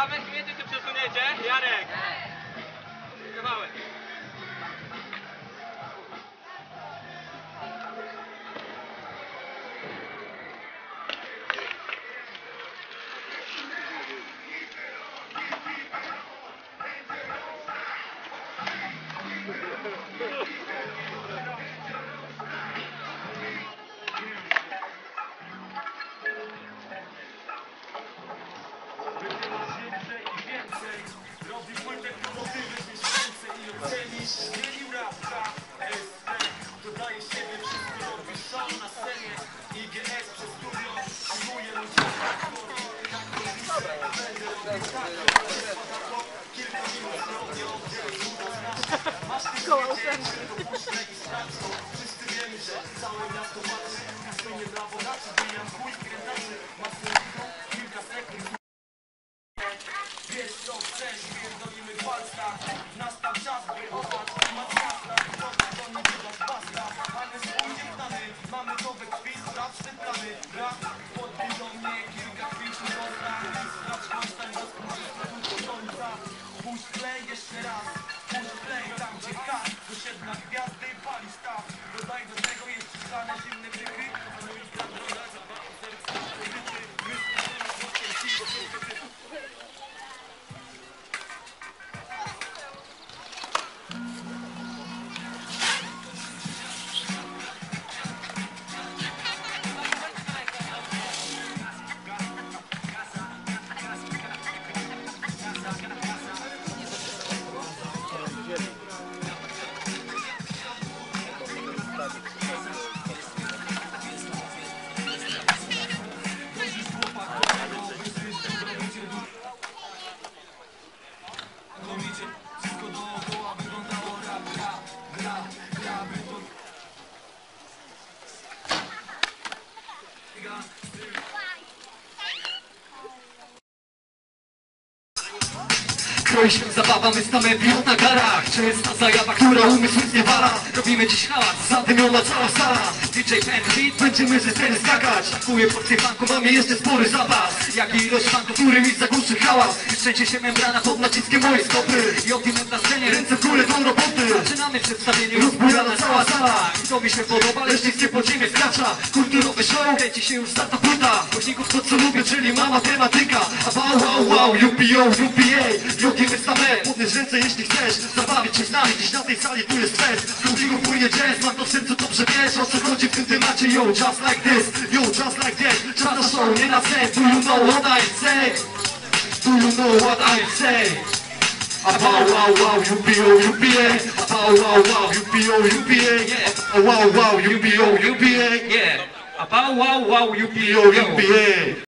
A wy śmiecie się przesuniecie? Jarek! Kawałek. Zmienił rapka, dodaje siebie, wszystko robi show na scenie. IGS przez studio, przyjmuje ludzi tak kilka minut nie oddzielę. Masz tylko puszczę i starczą. Wszyscy wiemy, że całe miasto patrzy. Kasynie brawo, raczy, bijam chuj, krętaczy. Masy kilka sekund. Wiesz co chcesz, pierdolimy palca. Nastał czas, by oddać temat miasta. To nie wydasz basta, ale swój znany. Mamy to we krwi, sprawdź te plany. Rap, podbij do mnie kilka kwiatów rozda. Sprawdź końca, do końca. Puść play jeszcze raz, puść play tam gdzie tak. Dosiedla gwiazdy, pali staw. Dodaj do tego jeszcze szklane zimne bryky. Mój brat droga, zabawa, serce, życie. My z tym ci, bo wszystko dookoła wyglądało gra, beton. Kroi się zabawa, my stamy piot na garach. Częsta zajawa, która umysł nie wala. Robimy dziś hałas, zadymiona cała sala. DJ Pen Beat, będziemy ze sceny skakać. Kuję porcję funku, mamy jeszcze spory zapas. Jak i ilość funku, który mi zagłuszy hałas. Trzęsie się membrana pod naciskiem mojej stopy. I optimum na scenie, ręce w górę do roboty. Zaczynamy przedstawienie, rozbujana cała sala. I to mi się podoba, lecz nic nie podziemie skracza. Kulturowy show, kręci się już za to płyta. Głośników to co lubię, czyli ma matematyka. A wow, UPO, UPA. Jogimy stame, podnieś ręce jeśli chcesz. Zabawić się z nami, dziś na tej sali tu jest fest. Z Kultigu płynie jazz, mam to w sercu, dobrze wiesz o co chodzi w tym temacie. Yo, just like this, yo, just like that. Czas na show, nie na sen. Do you know what I say? Do you know what I say? A wow, UPO, UPA. A wow, UPO, UPA. Yeah. A wow, UPO, UPA. Yeah. A wow, UPO, UPA.